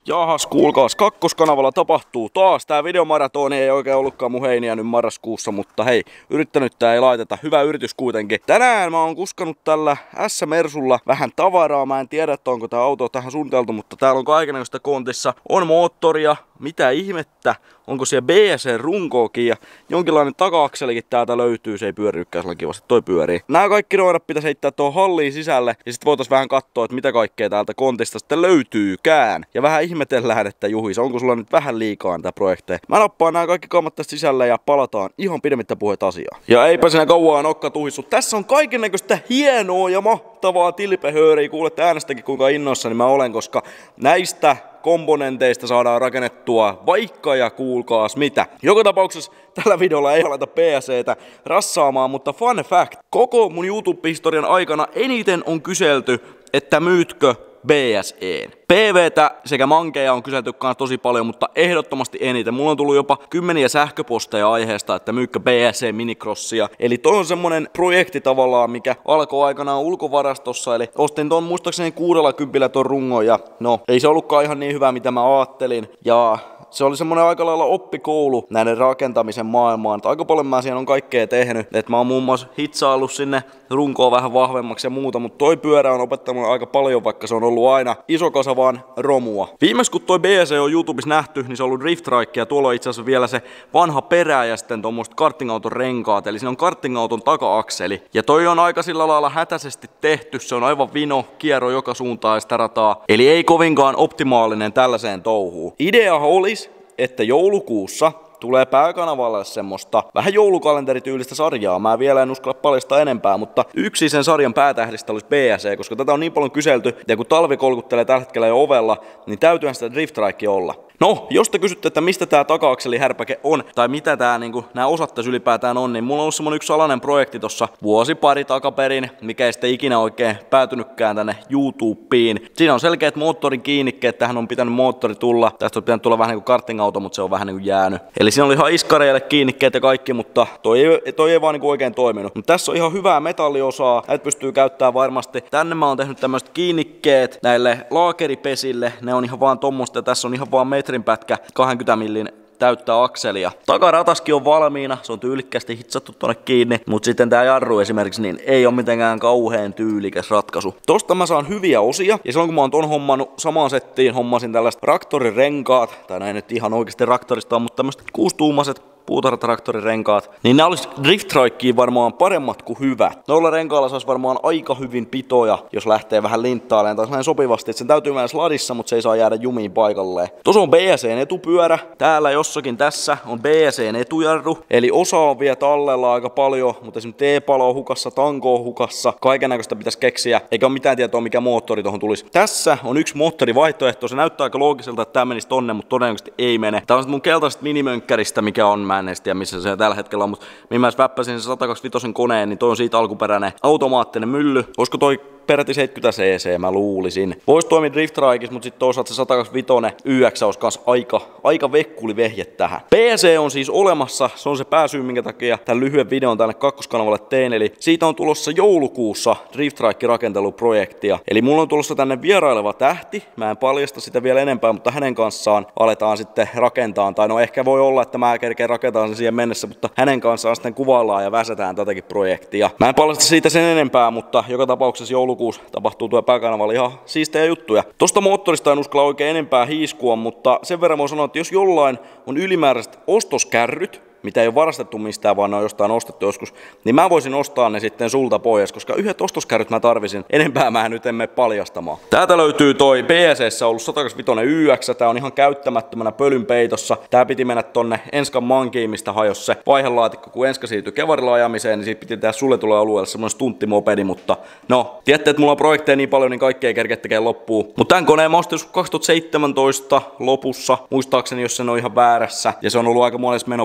Jahas, kuulkaas, kakkoskanavalla tapahtuu taas. Tää videomaratoni ei oikein ollutkaan mun heiniä nyt marraskuussa, mutta hei, yrittänyt tää ei laiteta. Hyvä yritys kuitenkin. Tänään mä oon kuskanut tällä S-Mersulla vähän tavaraa. Mä en tiedä, että onko tää auto tähän suunniteltu, mutta täällä on kaikennäköistä kontissa. On moottoria, mitä ihmettä. Onko siellä BSC-runkoakin ja jonkinlainen taka-akselikin täältä löytyy. Se ei pyörikään sillä kivasti, toi pyörii. Nää kaikki roidat pitäisi heittää tuohon halliin sisälle ja sitten voitais vähän katsoa, että mitä kaikkea täältä kontista sitten löytyykään. Ja vähän ihmetellään, että Juhis, onko sulla nyt vähän liikaa näitä projekteja. Mä nappaan nämä kaikki kammat tästä sisälle ja palataan ihan pidemmittä puheet asiaan. Ja eipä siinä kauaa nokka tuhissu. Tässä on kaikennäköistä hienoa ja mahtavaa tilpehööriä. Kuulette äänestäkin kuinka innoissani mä olen, koska näistä komponenteista saadaan rakennettua vaikka ja kuulkaas mitä. Joka tapauksessa tällä videolla ei aleta PSCtä rassaamaan, mutta fun fact. Koko mun YouTube-historian aikana eniten on kyselty, että myytkö BSE:n. PVtä sekä mankeja on kyselty kanssa tosi paljon, mutta ehdottomasti eniten. Mulla on tullut jopa kymmeniä sähköposteja aiheesta, että myykkö BSC minicrossia. Eli toi on semmonen projekti tavallaan, mikä alkoi aikanaan ulkovarastossa. Eli ostin ton muistaakseni 60 ton rungon ja no, ei se ollutkaan ihan niin hyvä mitä mä ajattelin. Ja se oli semmonen aika lailla oppikoulu näiden rakentamisen maailmaan. Aika paljon mä siihen on kaikkea tehnyt. Et mä oon muun muassa hitsaillut sinne runkoa vähän vahvemmaksi ja muuta, mutta toi pyörä on opettanut aika paljon, vaikka se on ollut aina iso kasa vaan romua. Viimeksi kun toi BSC on YouTubessa nähty, niin se on ollut Drift Trike ja tuolla on itse asiassa vielä se vanha perä ja sitten tuommoiset kartingauton renkaat. Eli siinä on kartingauton taka-akseli. Ja toi on aika sillä lailla hätäisesti tehty. Se on aivan vino, kierro joka suuntaan ja sitä rataa. Eli ei kovinkaan optimaalinen tällaiseen touhuun. Idea olisi, että joulukuussa tulee pääkanavalle semmoista vähän joulukalenterityylistä sarjaa. Mä vielä en uskalla paljastaa enempää, mutta yksi sen sarjan päätähdistä olisi BSC, koska tätä on niin paljon kyselty, ja kun talvi kolkuttelee tällä hetkellä jo ovella, niin täytyyhän sitä Drift Trike olla. No, jos te kysytte, että mistä tää taka-akseli härpäke on, tai mitä tää nää osat tässä ylipäätään on, niin mulla on ollut semmonen yksi salainen projekti tossa vuosi pari takaperin, mikä ei sitten ikinä oikein päätynytkään tänne YouTubeen. Siinä on selkeät moottorin kiinnikkeet, tähän on pitänyt moottori tulla. Tästä on pitänyt tulla vähän niinku kartingauto, mutta se on vähän niinku jäänyt. Eli siinä oli ihan iskareille kiinnikkeet ja kaikki, mutta toi ei vaan niinku oikein toiminut. Mutta tässä on ihan hyvää metalliosaa, näitä pystyy käyttämään varmasti. Tänne mä oon tehnyt tämmöiset kiinnikkeet näille laakeripesille, ne on ihan vaan tommoista ja tässä on ihan vaan metrin pätkä 20 millin täyttää akselia. Takarataskin on valmiina, se on tyylikkästi hitsattu tonne kiinni, mutta sitten tää jarru esimerkiksi niin ei ole mitenkään kauhean tyylikäs ratkaisu. Tosta mä saan hyviä osia ja silloin kun mä oon ton hommannut samaan settiin, hommasin tällaiset traktorirenkaat, tai näin nyt ihan oikeasti traktorista on, mutta tämmöiset 6-tuumaiset puutarhatraktorirenkaat, niin nämä olisi Drift Trikeen varmaan paremmat kuin hyvät. Noilla renkailla saisi varmaan aika hyvin pitoja, jos lähtee vähän linttailemaan tai sellainen sopivasti, että sen täytyy mennä sladissa, mutta se ei saa jäädä jumiin paikalleen. Tuossa on BSC:n etupyörä, täällä jossakin tässä on BSC:n etujarru, eli osa on vielä tallella aika paljon, mutta esimerkiksi T-palo on hukassa, tanko on hukassa, kaikennäköistä pitäisi keksiä, eikä ole mitään tietoa mikä moottori tuohon tulisi. Tässä on yksi moottorivaihtoehto, se näyttää aika loogiselta, että tämä menisi tonne, mutta todennäköisesti ei mene. Tää on mun keltaisesta minimönkkäristä, mikä on, mä en tiedä missä se tällä hetkellä on, mutta mihin mä väppäsin sen 125 koneen, niin toi on siitä alkuperäinen automaattinen mylly. Olisiko toi peräti 70 cc, mä luulisin. Voisi toimia Drift Trikes, mutta sitten toisaalta se 125 YX olisi kans aika vekkuli vehje tähän. BSC on siis olemassa, se on se pääsyy, minkä takia tämän lyhyen videon tänne kakkoskanavalle tein, eli siitä on tulossa joulukuussa Drift Trike rakenteluprojektia. Eli mulla on tulossa tänne vieraileva tähti, mä en paljasta sitä vielä enempää, mutta hänen kanssaan aletaan sitten rakentaa, tai no ehkä voi olla, että mä kerkeen rakentaa sen siihen mennessä, mutta hänen kanssaan sitten kuvaillaan ja väsätään tätäkin projektia. Mä en paljasta siitä sen enempää, mutta joka tapauksessa joulukuussa tapahtuu tuo pääkanavalla ihan siistejä juttuja. Tosta moottorista en uskalla oikein enempää hiiskua, mutta sen verran voi sanoa, että jos jollain on ylimääräiset ostoskärryt, mitä ei ole varastettu mistään, vaan ne on jostain ostettu joskus, niin mä voisin ostaa ne sitten sulta pois, koska yhdet ostoskärryt mä tarvisin. Enempää mä nyt emme paljastamaan. Täältä löytyy toi BSC:ssä ollut 125 YX, tää on ihan käyttämättömänä pölynpeitossa. Tää piti mennä tonne Enskan mankiin, mistä hajosi se vaihelaatikko, kun Enska siirtyi kevarilla ajamiseen, niin siitä piti tehdä suljetulla alueella semmonen stunttimopedi, mutta no, tiedätte, että mulla on projekteja niin paljon, niin kaikki ei kerkeä tekemään loppuun. Mutta tän koneen mä ostin 2017 lopussa, muistaakseni, jos sen on ihan väärässä, ja se on ollut aika monessa menopelissä,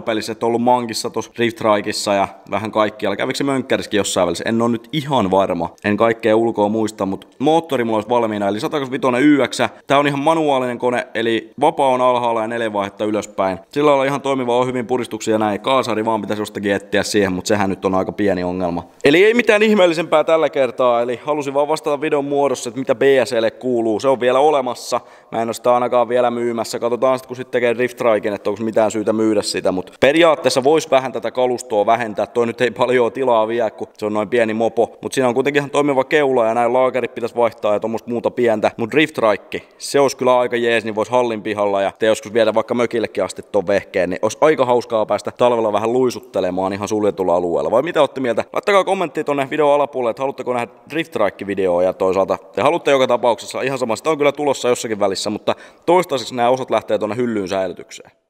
ollut Mankissa tuossa Drift Trikeissa ja vähän kaikkialla. Kävikö se Mönkkärissäkin jossain välissä? En ole nyt ihan varma. En kaikkea ulkoa muista, mutta moottori mulla olisi valmiina. Eli 125 YX. Tää on ihan manuaalinen kone, eli vapaa on alhaalla ja 4 vaihetta ylöspäin. Sillä on ihan toimiva, on hyvin puristuksia ja näin. Kaasari vaan pitäisi jostakin etsiä siihen, mutta sehän nyt on aika pieni ongelma. Eli ei mitään ihmeellisempää tällä kertaa, eli halusin vaan vastata videon muodossa, että mitä BSL:lle kuuluu. Se on vielä olemassa. Mä en ole sitä ainakaan vielä myymässä. Katsotaan sitten, kun sitten tekee Drift Triken, että onko mitään syytä myydä sitä. Mutta periaatteessa voisi vähän tätä kalustoa vähentää. Toi nyt ei paljon tilaa vie, kun se on noin pieni mopo. Mutta siinä on kuitenkin ihan toimiva keula ja näin laakerit pitäisi vaihtaa ja tommoista muuta pientä. Mutta Drift Trike, se olisi kyllä aika jees, niin voisi hallin pihalla ja te joskus viedä vaikka mökillekin asti ton vehkeen, niin olisi aika hauskaa päästä talvella vähän luisuttelemaan ihan suljetulla alueella. Vai mitä olette mieltä? Laittakaa kommenttia tonne videon alapuolelle, että haluatteko nähdä Drift Trike-videoa ja toisaalta te haluatte joka tapauksessa ihan sama. Sitä on kyllä tulossa jossakin välissä, mutta toistaiseksi nämä osat lähtee tonne hyllyyn säilytykseen.